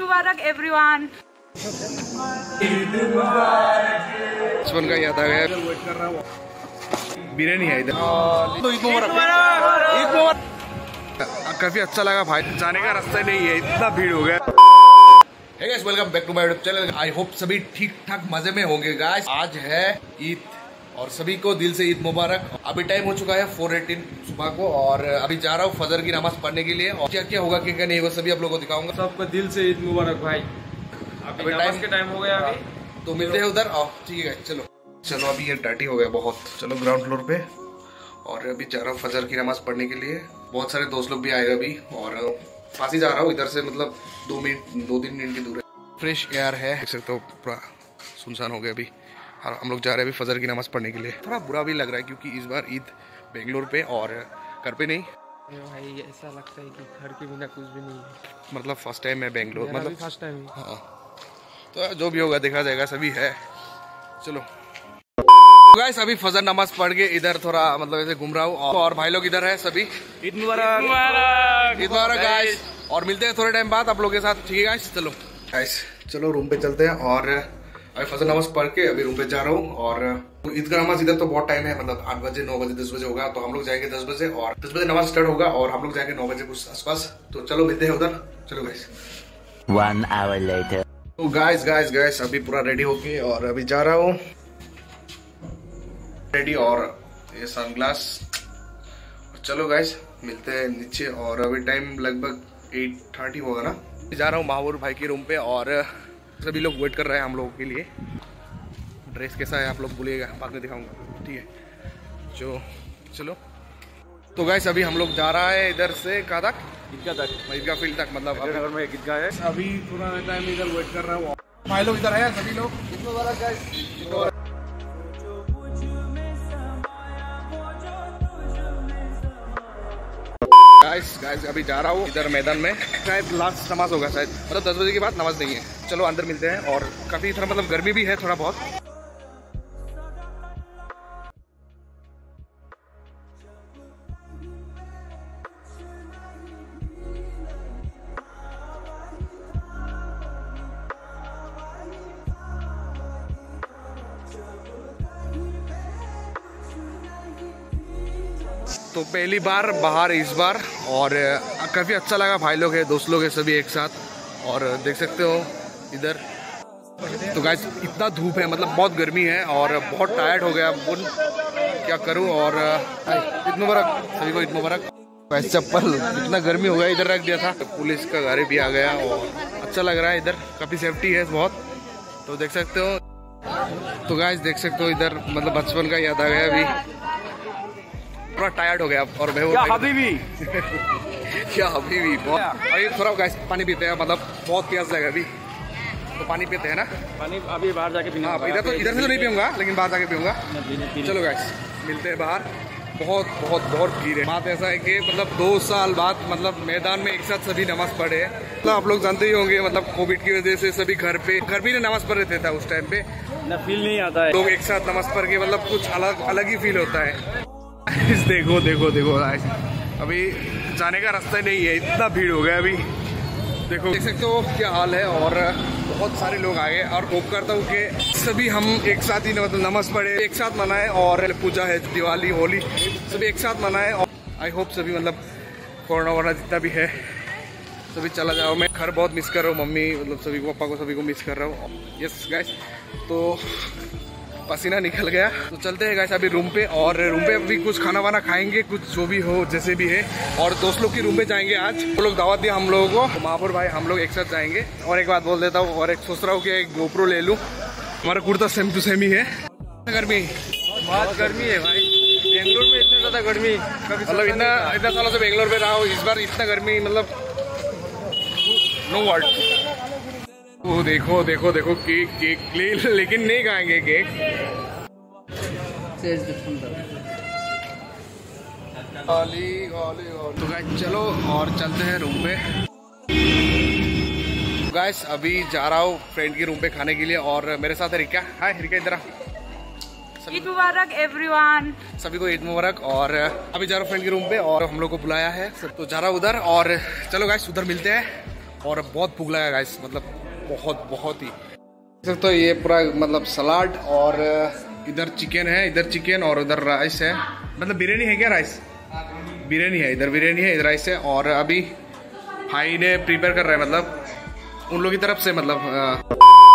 मुबारक everyone. बचपन का याद आ गया। वेट कर रहा हूँ, बिरयानी है इधर। तो ईद मुबारक। काफी अच्छा लगा भाई, जाने का रास्ता नहीं है, इतना भीड़ हो गया। Hey guys, welcome back to my YouTube channel. I hope सभी ठीक ठाक मजे में होंगे guys। आज है ईद और सभी को दिल से ईद मुबारक। अभी टाइम हो चुका है 4:18 सुबह को और अभी जा रहा हूँ फजर की नमाज पढ़ने के लिए। और क्या क्या होगा क्या नहीं वो सभी आप लोगों को दिखाऊंगा। सबको दिल से ईद मुबारक भाई। अभी नमाज के टाइम हो गया अभी, तो मिलते हैं उधर। आओ ठीक है, चलो अभी ये डर्टी हो गया बहुत। चलो ग्राउंड फ्लोर पे और अभी जा रहा हूँ फजर की नमाज पढ़ने के लिए। बहुत सारे दोस्त लोग भी आएगा अभी और पास ही जा रहा हूँ, इधर से मतलब 2-3 मिनट की दूर है। फ्रेश एयर है, देख सकते हो पूरा सुनसान हो गया अभी। और हम लोग जा रहे हैं अभी फजर की नमाज पढ़ने के लिए। थोड़ा बुरा भी लग रहा है क्योंकि इस बार ईद बेंगलोर पे और घर पे नहीं। भाई ऐसा लगता है कि घर के बिना कुछ भी नहीं है। मतलब फर्स्ट टाइम है बेंगलोर, मतलब फर्स्ट टाइम। हाँ, तो जो भी होगा देखा जाएगा, सभी है। चलो गाइस, अभी फजर नमाज पढ़ के इधर थोड़ा मतलब ऐसे घूम रहा हूँ और भाई लोग इधर है सभी। ईद मुबारक, ईद मुबारक गाइस। और मिलते हैं थोड़े टाइम बाद आप लोगों के साथ, ठीक है गाइस। चलो गाइस, चलो रूम पे चलते हैं और अभी फजर नमाज पढ़ के अभी रूम पे जा रहा हूँ। और ईद का नमाज इधर तो बहुत टाइम है, मतलब 8 बजे 9 बजे 10 बजे होगा, तो हम लोग जाएंगे 10 बजे और 10 बजे नमाज स्टार्ट होगा और हम लोग जाएंगे 9 बजे कुछ आसपास। तो चलो मिलते हैं उधर। चलो गाइस। 1 hour later। तो गाइस अभी पूरा रेडी होके और अभी जा रहा हूँ रेडी और ये सनग्लास। चलो गाइस मिलते हैं नीचे और अभी टाइम लगभग 8:30 होगा ना। जा रहा हूँ महावर भाई के रूम पे और सभी लोग वेट कर रहे हैं हम लोगों के लिए। ड्रेस कैसा है आप लोग बोलिएगा, बाद में दिखाऊंगा, ठीक है। चलो तो गाइस अभी हम लोग जा रहा है इधर से कहाँ तक, ईदगाह फील्ड तक, मतलब अगर मैं ईदगाह है अभी थोड़ा टाइम इधर वेट कर रहा हूँ। भाई लोग इधर है सभी लोग। गाइस अभी जा रहा हूँ इधर मैदान में, शायद लास्ट नमाज होगा शायद, मतलब 10 बजे के बाद नमाज नहीं है। चलो अंदर मिलते हैं और काफी थोड़ा मतलब गर्मी भी है थोड़ा बहुत। तो पहली बार बाहर इस बार और काफ़ी अच्छा लगा। भाई लोग है, दोस्त लोग है, सभी एक साथ। और देख सकते हो इधर तो गाइस इतना धूप है, मतलब बहुत गर्मी है और बहुत टायर्ड हो गया, क्या करूं। और ईद मुबारक सभी को, ईद मुबारक। वैसे चप्पल इतना गर्मी हो गया इधर रख दिया था, पुलिस का गाड़ी भी आ गया और अच्छा लग रहा है इधर, काफ़ी सेफ्टी है बहुत। तो देख सकते हो, तो गाइस देख सकते हो इधर मतलब बचपन का याद आ गया अभी। थोड़ा टायर्ड हो गया और मैं क्या हबीबी क्या हबीबी बहुत। अभी थोड़ा गाइस पानी पीते हैं, मतलब बहुत प्यास लगा अभी, तो पानी पीते हैं ना। पानी अभी बाहर जाके पीना। हाँ इधर से तो नहीं पीऊंगा, लेकिन बाहर जाके पीऊंगा। चलो गाइस मिलते हैं बाहर। बहुत भीड़ है। बात ऐसा है कि मतलब 2 साल बाद मतलब मैदान में एक साथ सभी नमाज पढ़े। मतलब आप लोग जानते ही होंगे, मतलब कोविड की वजह से सभी घर पे नमाज पढ़ रहे थे उस टाइम पे ना, फील नहीं आता है। लोग एक साथ नमाज पढ़ के मतलब कुछ अलग ही फील होता है। देखो अभी जाने का रास्ता नहीं है, इतना भीड़ हो गया अभी। देखो देख सकते हो क्या हाल है और बहुत सारे लोग आ गए। और होप करता हूँ कि सभी हम एक साथ ही मतलब नमाज पढ़े, एक साथ मनाए और पूजा है, दिवाली, होली सभी एक साथ मनाए। और आई होप सभी मतलब कोरोना वोरोना जितना भी है सभी चला जाओ। मैं घर बहुत मिस कर रहा हूँ, मम्मी मतलब सभी को, पापा को, सभी को मिस कर रहा हूँ। यस गाइस, तो पसीना निकल गया। तो चलते हैं गाइस अभी रूम पे और रूम पे अभी कुछ खाना वाना खाएंगे, कुछ जो भी हो जैसे भी है। और दोस्त लोग की रूम पे जाएंगे आज, वो लोग दावत दिया हम लोगों को, तो महापुर भाई हम लोग एक साथ जाएंगे। और एक बात बोल देता हूँ, और एक सोच रहा हूँ कि एक GoPro ले लूँ। हमारा कुर्ता सेम टू सेम ही है। गर्मी बहुत गर्मी है भाई, बेंगलोर में इतनी ज्यादा गर्मी मतलब इतना सालों से बेंगलोर में रहा हूँ, इस बार इतना गर्मी मतलब नो वर्ड। वो देखो केक लेकिन नहीं खाएंगे केक। तो गाइस चलो और चलते हैं रूम पे। गाइस अभी जा रहा हूँ फ्रेंड के रूम पे खाने के लिए और मेरे साथ है रिका। हाय रिका, इधर आ। ईद मुबारक एवरीवन। सभी को ईद मुबारक। और अभी जा रहा हूँ फ्रेंड के रूम पे और हम लोग को बुलाया है तो जा रहा हूँ उधर। और चलो गाइस उधर मिलते हैं और बहुत भूख लगा गाइस, मतलब बहुत ही। तो ये पूरा मतलब सलाद और इधर चिकन है, इधर चिकन और उधर राइस है। मतलब बिरयानी है क्या? राइस बिरयानी है, इधर बिरयानी है, इधर राइस है। और अभी भाई ने प्रिपेयर कर रहे हैं, मतलब उन लोगों की तरफ से मतलब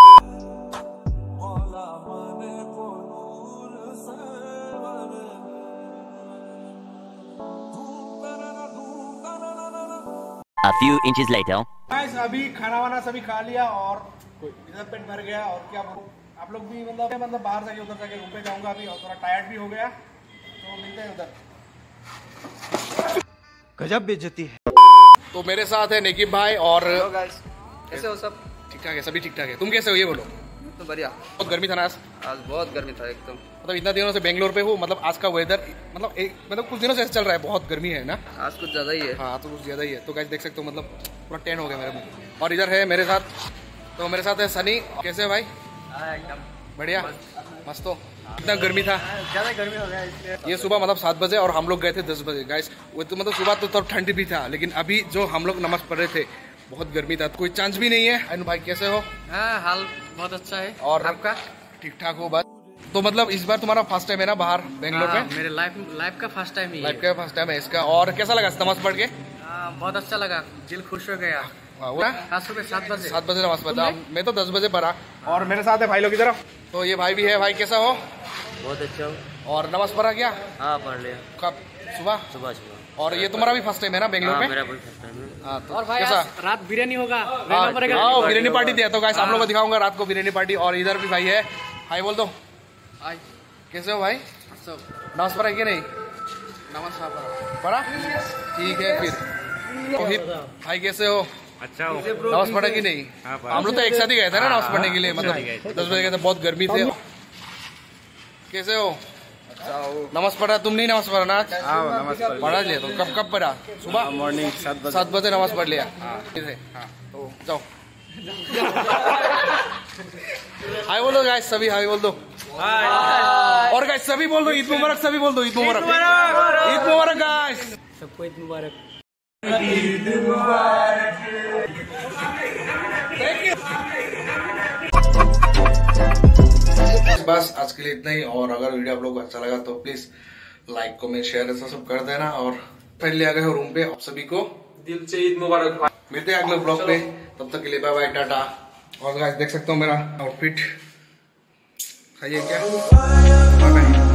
A few inches later. Guys अभी खाना वाना सभी खा लिया और इधर पेट भर गया। और क्या बोलूं, आप लोग भी मतलब बाहर जाके उधर जाके रूम पे जाऊंगा अभी, और थोड़ा टायर्ड भी हो गया, तो मिलते हैं उधर। गजब बेइज्जती है। तो मेरे साथ है निकी भाई और कैसे हो सब? ठीक ठाक है, सभी ठीक ठाक है। तुम कैसे हो ये बोलो? तो बढ़िया। बहुत गर्मी था ना आज बहुत गर्मी था एकदम। मतलब इतना दिनों से बेंगलोर पे हूँ, मतलब आज का वेदर मतलब कुछ दिनों से ऐसे चल रहा है, बहुत गर्मी है ना। आज कुछ ज्यादा ही है। हाँ तो कुछ ज्यादा ही है। तो गाइस देख सकते हो मतलब पूरा टैन हो गया मेरे मुंह। और इधर है मेरे साथ, तो मेरे साथ है सनी। कैसे है भाई? एकदम बढ़िया, मस्त हो। इतना गर्मी था, ज्यादा गर्मी हो गया इसलिए। ये सुबह मतलब 7 बजे और हम लोग गए थे 10 बजे। गाइस वो तो मतलब सुबह तो तब ठंड भी था, लेकिन अभी जो हम लोग नमाज पढ़ रहे थे बहुत गर्मी था, कोई चांस भी नहीं है। अनु भाई कैसे हो? हाँ हाल बहुत अच्छा है। और आपका? ठीक ठाक हो बस। तो मतलब इस बार तुम्हारा फर्स्ट टाइम है ना बाहर बेंगलोर पे? मेरे लाइफ का फर्स्ट टाइम ही है। लाइफ का फर्स्ट टाइम है इसका। और कैसा लगा नमाज पढ़ के? बहुत अच्छा लगा, दिल खुश हो गया। आज सुबह 7 बजे 7 बजे नमाज पढ़ा, मैं तो 10 बजे पढ़ा। और मेरे साथ है भाई लोग की तरफ, तो ये भाई भी है। भाई कैसा हो? बहुत अच्छा हो। और नमाज पढ़ा क्या? हाँ पढ़ लिया। कब? सुबह। सुबह। और ये तुम्हारा भी फर्स्ट टाइम है ना बेंगलोर में? मेरा भी फर्स्ट टाइम है। हाँ तो और भाई कैसा? रात बिरयानी होगा। बिरयानी पार्टी दिया तो गाइस आप लोग को दिखाऊंगा रात को बिरयानी पार्टी। और इधर भी भाई है, हाय बोल दो। कैसे हो भाई? नमाज पढ़ा कि नहीं? नमस्कार। पढ़ा? ठीक है फिर। रोहित भाई कैसे हो? अच्छा हो। नमाज पढ़ा कि नहीं? हम लोग तो एक साथ ही गए थे ना नमाज पढ़ने के लिए, मतलब 10 बजे गए थे, बहुत गर्मी थे। कैसे हो? नमाज पढ़ा? तुम नहीं नमाज पढ़ा ना? नमस्कार। पढ़ा लिया तो कब पढ़ा? सुबह मॉर्निंग 7 बजे नमाज पढ़ लिया। तो जाओ हाय बोलो गाइस, सभी हाय बोल दो। और गाइस सभी बोल दो ईद मुबारक, सभी बोल दो ईद मुबारक। ईद मुबारक गाइस, सबको ईद मुबारक। बस आज के लिए इतना ही। और अगर वीडियो आप लोगों को अच्छा लगा तो प्लीज लाइक कमेंट शेयर ऐसा सब कर देना। और पहले आ गए हो रूम पे, आप सभी को दिल से ईद मुबारक। मिलते हैं अगले ब्लॉग पे, तब तक के लिए बाय बाय टाटा। और गाइस देख सकते हो मेरा आउटफिट, खाइए क्या?